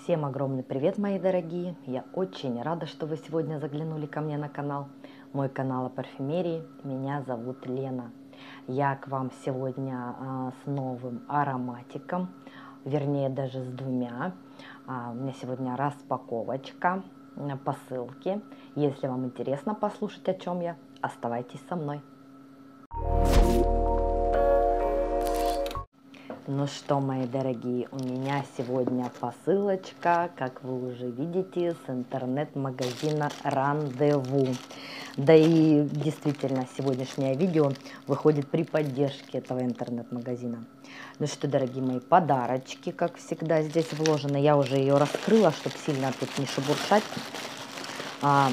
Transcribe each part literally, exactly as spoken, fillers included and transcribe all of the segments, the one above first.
Всем огромный привет, мои дорогие! Я очень рада, что вы сегодня заглянули ко мне на канал. Мой канал о парфюмерии. Меня зовут Лена. Я к вам сегодня а, с новым ароматиком, вернее даже с двумя. А, у меня сегодня распаковочка посылки. Если вам интересно послушать, о чем я, оставайтесь со мной. Ну что, мои дорогие, у меня сегодня посылочка, как вы уже видите, с интернет-магазина Рандеву. Да и действительно, сегодняшнее видео выходит при поддержке этого интернет-магазина. Ну что, дорогие мои, подарочки, как всегда, здесь вложены. Я уже ее раскрыла, чтобы сильно тут не шебуршать. А,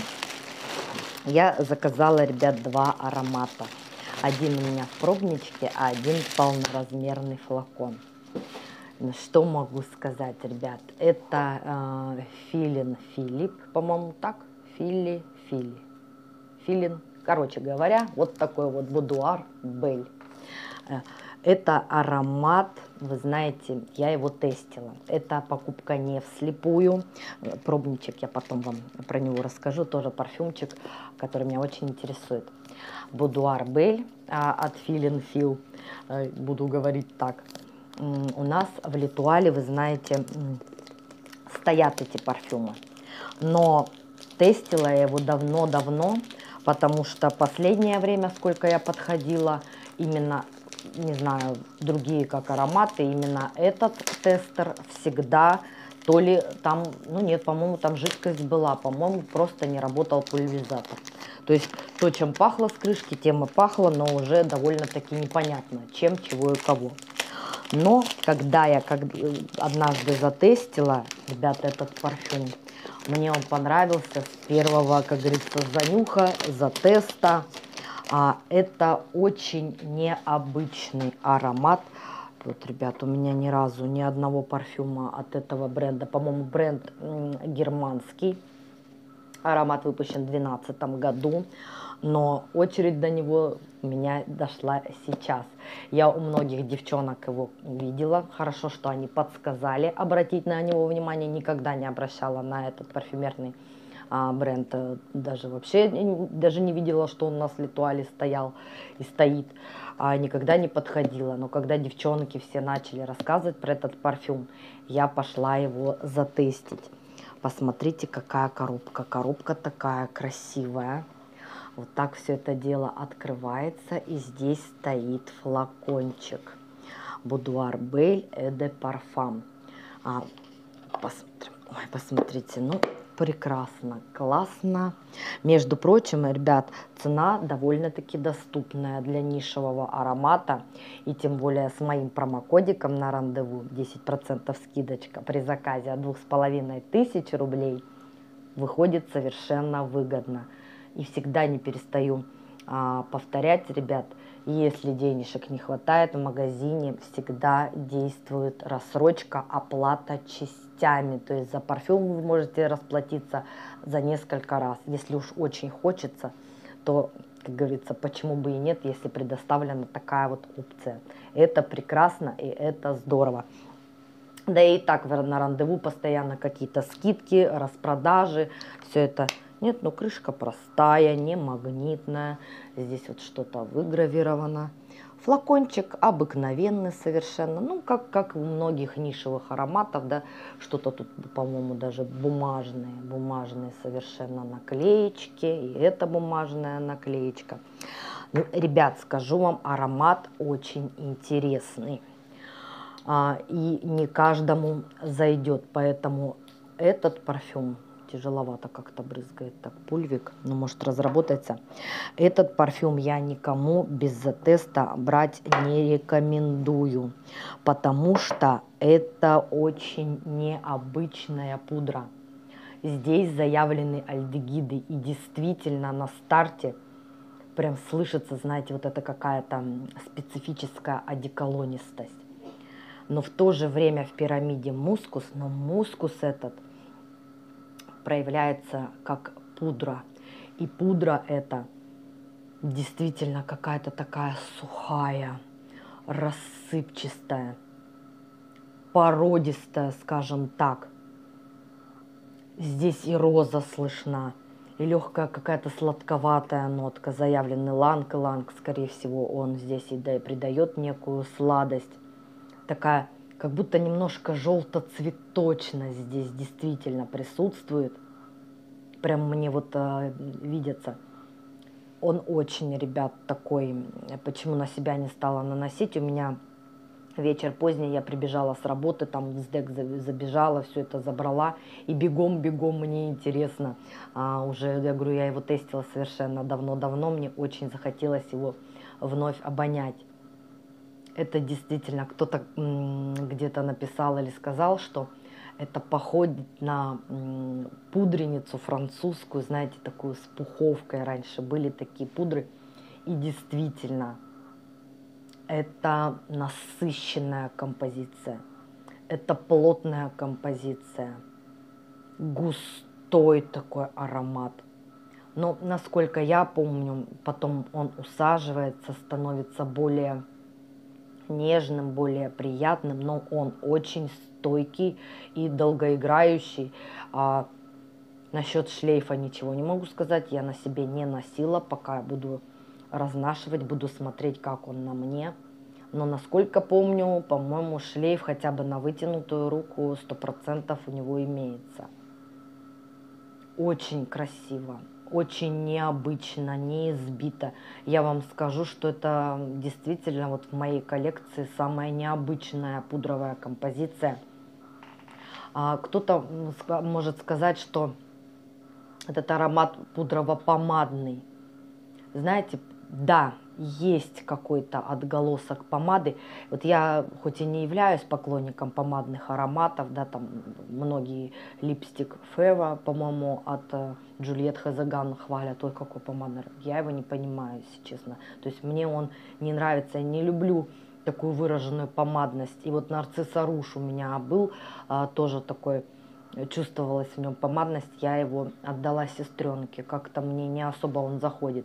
я заказала, ребят, два аромата. Один у меня в пробничке, а один полноразмерный флакон. Что могу сказать, ребят? Это э, Филин Филипп, по-моему, так? Фили Фили. Филин. Короче говоря, вот такой вот будуар Бель. Это аромат, вы знаете, я его тестила. Это покупка не вслепую. Пробничек, я потом вам про него расскажу. Тоже парфюмчик, который меня очень интересует. Будуар Бель а, от Филин Фил. Буду говорить так. У нас в Летуале, вы знаете, стоят эти парфюмы. Но тестила я его давно-давно, потому что последнее время, сколько я подходила, именно, не знаю, другие как ароматы, именно этот тестер всегда, то ли там, ну нет, по-моему, там жидкость была, по-моему, просто не работал пульверизатор. То есть то, чем пахло с крышки, тем и пахло, но уже довольно-таки непонятно, чем, чего и кого. Но когда я как, однажды затестила, ребята, этот парфюм, мне он понравился с первого, как говорится, занюха, затеста. А, это очень необычный аромат. Вот, ребят, у меня ни разу ни одного парфюма от этого бренда. По-моему, бренд германский. Аромат выпущен в две тысячи двенадцатом году, но очередь до него у меня дошла сейчас. Я у многих девчонок его видела. Хорошо, что они подсказали обратить на него внимание. Никогда не обращала на этот парфюмерный а, бренд. Даже вообще даже не видела, что он у нас в Летуале стоял и стоит. А, никогда не подходила. Но когда девчонки все начали рассказывать про этот парфюм, я пошла его затестить. Посмотрите, какая коробка. Коробка такая красивая. Вот так все это дело открывается. И здесь стоит флакончик. Будуар Бель Eau de Parfum. А, посмотрим. Ой, посмотрите, ну, прекрасно, классно. Между прочим, ребят, цена довольно-таки доступная для нишевого аромата. И тем более с моим промокодиком на Рандеву десять процентов скидочка при заказе от двух с половиной тысяч рублей выходит совершенно выгодно. И всегда не перестаю а, повторять, ребят, если денежек не хватает, в магазине всегда действует рассрочка, оплата частями. То есть за парфюм вы можете расплатиться за несколько раз. Если уж очень хочется, то, как говорится, почему бы и нет, если предоставлена такая вот опция. Это прекрасно и это здорово. Да и так на Рандеву постоянно какие-то скидки, распродажи, все это. Нет, ну крышка простая, не магнитная. Здесь вот что-то выгравировано. Флакончик обыкновенный совершенно. Ну, как, как у многих нишевых ароматов, да. Что-то тут, по-моему, даже бумажные. Бумажные совершенно наклеечки. И это бумажная наклеечка. Ну, ребят, скажу вам, аромат очень интересный. А, и не каждому зайдет. Поэтому этот парфюм... Тяжеловато как-то брызгает так пульвик, но может разработается. Этот парфюм я никому без теста брать не рекомендую, потому что это очень необычная пудра. Здесь заявлены альдегиды, и действительно на старте прям слышится, знаете, вот это какая-то специфическая одеколонистость. Но в то же время в пирамиде мускус, но мускус этот проявляется как пудра. И пудра эта действительно какая-то такая сухая, рассыпчатая, породистая, скажем так. Здесь и роза слышна, и легкая какая-то сладковатая нотка, заявленный ланг-ланг, скорее всего, он здесь и да, придает некую сладость. Такая, как будто немножко желто-цветочность здесь действительно присутствует. Прям мне вот а, видится. Он очень, ребят, такой, почему на себя не стала наносить, у меня вечер поздний, я прибежала с работы, там в СДЭК забежала, все это забрала, и бегом-бегом мне интересно. А, уже, я говорю, я его тестила совершенно давно-давно, мне очень захотелось его вновь обонять. Это действительно, кто-то где-то написал или сказал, что это походит на м, пудреницу французскую, знаете, такую с пуховкой. Раньше были такие пудры. И действительно, это насыщенная композиция, это плотная композиция, густой такой аромат. Но, насколько я помню, потом он усаживается, становится более нежным, более приятным, но он очень стойкий и долгоиграющий. А насчет шлейфа ничего не могу сказать, я на себе не носила, пока буду разнашивать, буду смотреть, как он на мне. Но, насколько помню, по-моему, шлейф хотя бы на вытянутую руку сто процентов у него имеется. Очень красиво, очень необычно, не избито. Я вам скажу, что это действительно вот в моей коллекции самая необычная пудровая композиция. А кто-то может сказать, что этот аромат пудрово-помадный. Знаете, да, есть какой-то отголосок помады. Вот я хоть и не являюсь поклонником помадных ароматов, да, там многие липстик Фева, по-моему, от Джульет Хазаган хвалят, ой, какой помадный. Я его не понимаю, если честно. То есть мне он не нравится, я не люблю такую выраженную помадность. И вот Нарцисс Руж у меня был а, тоже такой, чувствовалась в нем помадность, я его отдала сестренке, как-то мне не особо он заходит.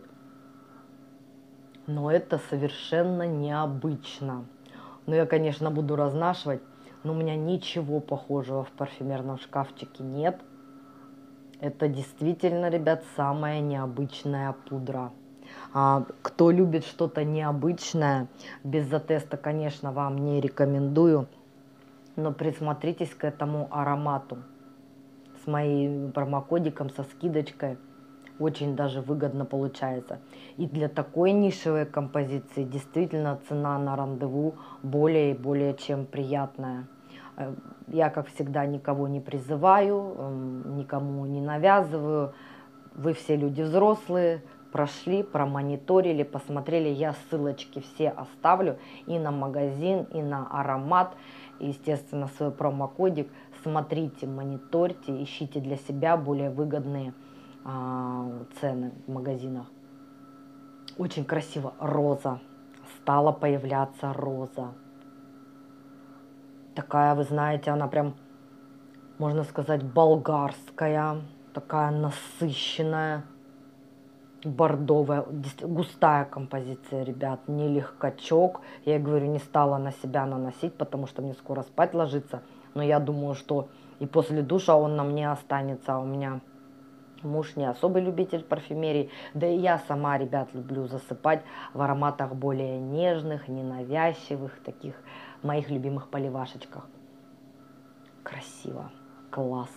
Но это совершенно необычно. Но я, конечно, буду разнашивать, но у меня ничего похожего в парфюмерном шкафчике нет. Это действительно, ребят, самая необычная пудра. А, кто любит что-то необычное, без затеста, конечно, вам не рекомендую. Но присмотритесь к этому аромату. С моим промокодиком, со скидочкой. Очень даже выгодно получается. И для такой нишевой композиции действительно цена на рандеву более и более чем приятная. Я, как всегда, никого не призываю, никому не навязываю. Вы все люди взрослые, прошли, промониторили, посмотрели. Я ссылочки все оставлю и на магазин, и на аромат. И, естественно, свой промокодик. Смотрите, мониторьте, ищите для себя более выгодные цены в магазинах. Очень красиво. Роза. Стала появляться роза. Такая, вы знаете, она прям, можно сказать, болгарская. Такая насыщенная. Бордовая. Густая композиция, ребят. Не легкачок. Я говорю, не стала на себя наносить, потому что мне скоро спать ложиться. Но я думаю, что и после душа он на мне останется. У меня муж не особый любитель парфюмерии, да и я сама, ребят, люблю засыпать в ароматах более нежных, ненавязчивых, таких моих любимых поливашечках. Красиво, класс.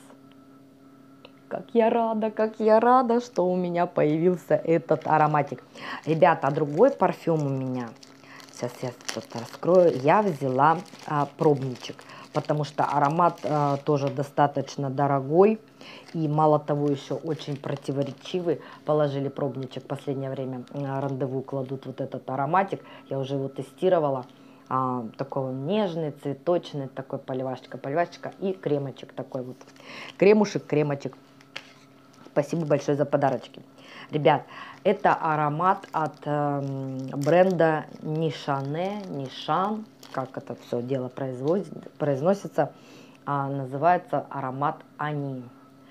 Как я рада, как я рада, что у меня появился этот ароматик. Ребята, а другой парфюм у меня, сейчас я что-то раскрою, я взяла а, пробничек, потому что аромат а, тоже достаточно дорогой. И мало того, еще очень противоречивый. Положили пробничек, в последнее время на рандеву кладут вот этот ароматик. Я уже его тестировала. А, такой нежный, цветочный, такой поливашечка, поливашечка и кремочек такой вот. Кремушек, кремочек. Спасибо большое за подарочки. Ребят, это аромат от э, бренда Нишане, Нишан, как это все дело произносится. А, называется аромат Ани.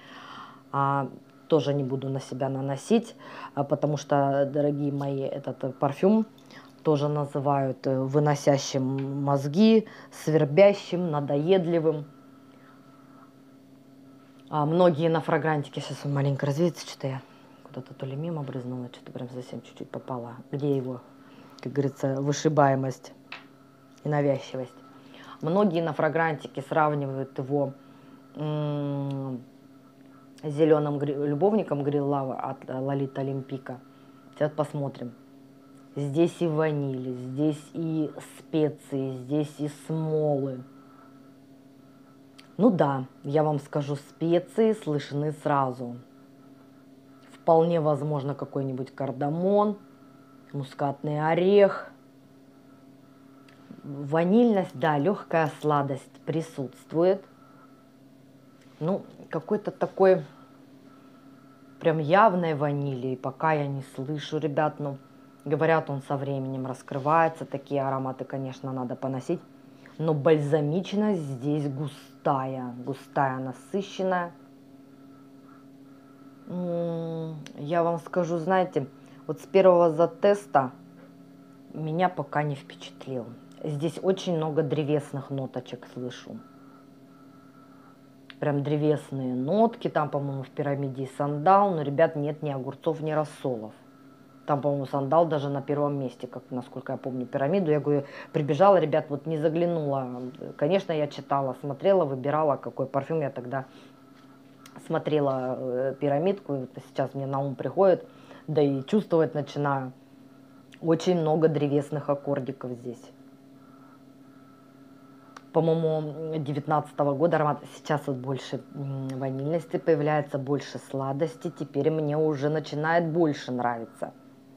А, тоже не буду на себя наносить, а, потому что, дорогие мои, этот парфюм тоже называют выносящим мозги, свербящим, надоедливым. А многие на фрагрантике, сейчас он маленько развеется, что-то я куда-то то ли мимо брызнула, что-то прям совсем чуть-чуть попала. Где его, как говорится, вышибаемость и навязчивость. Многие на фрагрантике сравнивают его с зеленым любовником Green Lover от Lolita Olympica. Сейчас посмотрим. Здесь и ваниль, здесь и специи, здесь и смолы. Ну да, я вам скажу, специи слышны сразу. Вполне возможно какой-нибудь кардамон, мускатный орех. Ванильность, да, легкая сладость присутствует. Ну, какой-то такой прям явной ванили пока я не слышу, ребят. Ну, говорят, он со временем раскрывается. Такие ароматы, конечно, надо поносить. Но бальзамичность здесь густая, густая, насыщенная. Я вам скажу, знаете, вот с первого затеста меня пока не впечатлил. Здесь очень много древесных ноточек слышу. Прям древесные нотки. Там, по-моему, в пирамиде и сандал. Но, ребят, нет ни огурцов, ни рассолов. Там, по-моему, сандал даже на первом месте, как, насколько я помню, пирамиду. Я говорю, прибежала, ребят, вот не заглянула. Конечно, я читала, смотрела, выбирала, какой парфюм. Я тогда смотрела э, пирамидку. И вот сейчас мне на ум приходит, да и чувствовать начинаю. Очень много древесных аккордиков здесь. По-моему, девятнадцатого года аромат. Сейчас вот больше ванильности появляется, больше сладости. Теперь мне уже начинает больше нравиться.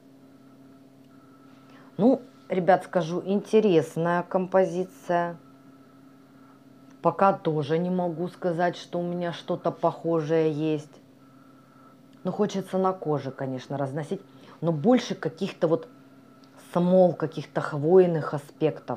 Ну, ребят, скажу, интересная композиция. Пока тоже не могу сказать, что у меня что-то похожее есть. Ну, хочется на коже, конечно, разносить. Но больше каких-то вот смол, каких-то хвойных аспектов.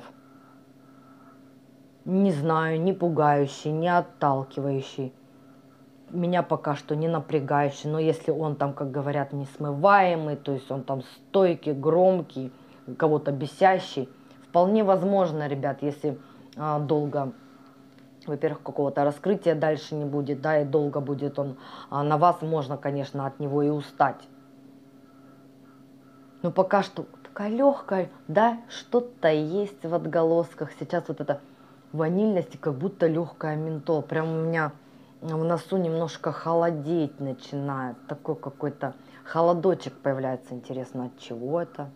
Не знаю, не пугающий, не отталкивающий. Меня пока что не напрягающий. Но если он там, как говорят, несмываемый, то есть он там стойкий, громкий, кого-то бесящий, вполне возможно, ребят, если а, долго, во-первых, какого-то раскрытия дальше не будет, да, и долго будет он а, на вас, можно, конечно, от него и устать. Но пока что такая легкая, да, что-то есть в отголосках. Сейчас вот это ванильность и как будто легкая ментол. Прям у меня в носу немножко холодеть начинает. Такой какой-то холодочек появляется. Интересно, от чего это?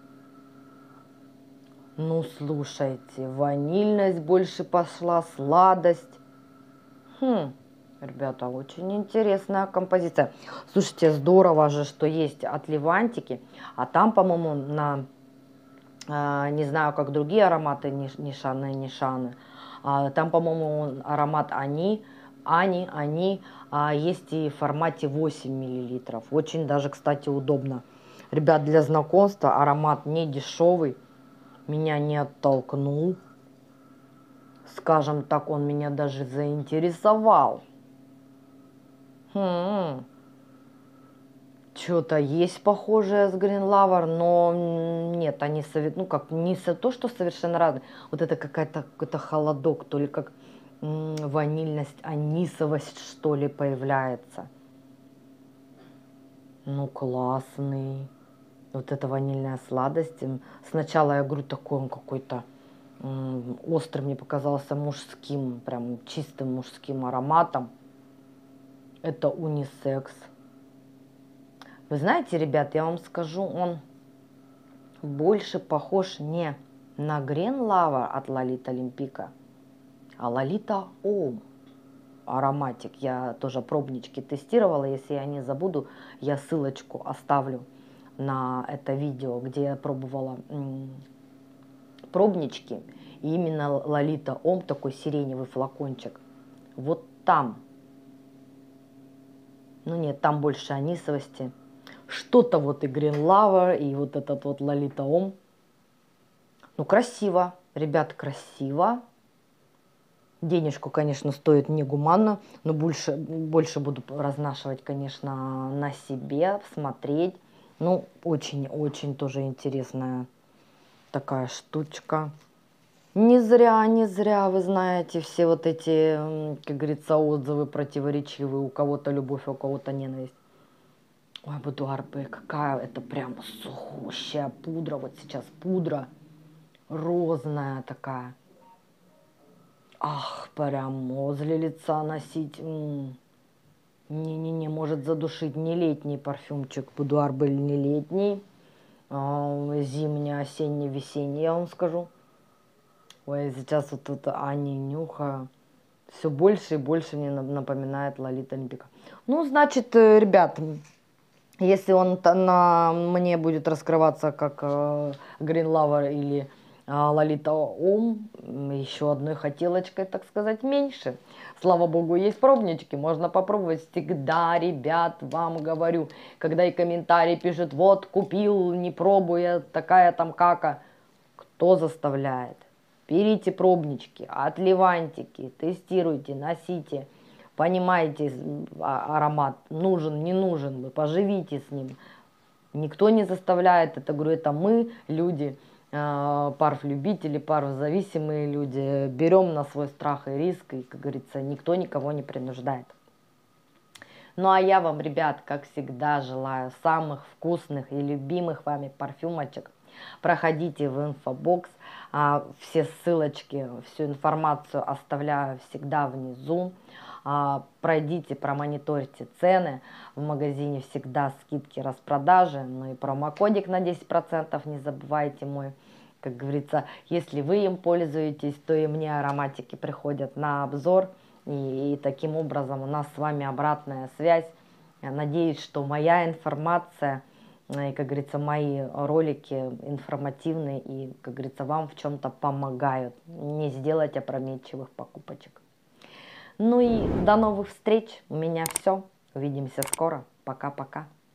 Ну, слушайте, ванильность больше пошла, сладость. Хм, ребята, очень интересная композиция. Слушайте, здорово же, что есть от Левантики. А там, по-моему, на, э, не знаю, как другие ароматы, Нишаны, Нишаны. А, там, по-моему, аромат Ани, Ани, Ани, а, есть и в формате восемь миллилитров. Очень даже, кстати, удобно. Ребят, для знакомства аромат не дешевый. Меня не оттолкнул. Скажем так, он меня даже заинтересовал. Хм. Что-то есть похожее с Green Lover, но нет, они совет, ну как, не то, что совершенно разные. Вот это какая-то какой-то холодок, то ли как м, ванильность, анисовость, что ли, появляется. Ну, классный. Вот эта ванильная сладость. Сначала я говорю, такой он какой-то острый, мне показался мужским, прям чистым мужским ароматом. Это унисекс. Вы знаете, ребят, я вам скажу, он больше похож не на Green Lover от Lolita Olympica, а Lolita Homme ароматик. Я тоже пробнички тестировала. Если я не забуду, я ссылочку оставлю на это видео, где я пробовала пробнички. И именно Lolita Homme, такой сиреневый флакончик. Вот там. Ну нет, там больше анисовости. Что-то вот и Green Lover, и вот этот вот Lolita Homme. Ну, красиво. Ребят, красиво. Денежку, конечно, стоит негуманно, но больше, больше буду разнашивать, конечно, на себе, смотреть. Ну, очень-очень тоже интересная такая штучка. Не зря, не зря, вы знаете, все вот эти, м, как говорится, отзывы противоречивые. У кого-то любовь, а у кого-то ненависть. Ой, Будуар Б, какая это прям сухущая пудра. Вот сейчас пудра розная такая. Ах, прям возле лица носить. м. Не-не-не, может задушить. Не летний парфюмчик. Будуар Б не летний. А, зимний, осенний, весенний, я вам скажу. Ой, сейчас вот тут Ани нюхаю. Все больше и больше мне напоминает Лолита Олимпика. Ну, значит, э, ребят, если он на мне будет раскрываться как э, Green Lover или э, Лолита Ом, еще одной хотелочкой, так сказать, меньше. Слава богу, есть пробнички, можно попробовать. Всегда, ребят, вам говорю, когда и комментарии пишут, вот, купил, не пробуя, такая там кака. Кто заставляет? Берите пробнички, отливантики, тестируйте, носите, понимаете аромат, нужен, не нужен, вы поживите с ним. Никто не заставляет, это, говорю, это мы, люди, парф-любители, парф-зависимые люди, берем на свой страх и риск, и, как говорится, никто никого не принуждает. Ну а я вам, ребят, как всегда, желаю самых вкусных и любимых вами парфюмочек. Проходите в инфобокс, а, все ссылочки, всю информацию оставляю всегда внизу. А, пройдите, промониторьте цены. В магазине всегда скидки, распродажи, ну и промокодик на десять процентов не забывайте мой. Как говорится, если вы им пользуетесь, то и мне ароматики приходят на обзор. И, и таким образом у нас с вами обратная связь. Я надеюсь, что моя информация и, как говорится, мои ролики информативные и, как говорится, вам в чем-то помогают не сделать опрометчивых покупочек. Ну и до новых встреч. У меня все. Увидимся скоро. Пока-пока.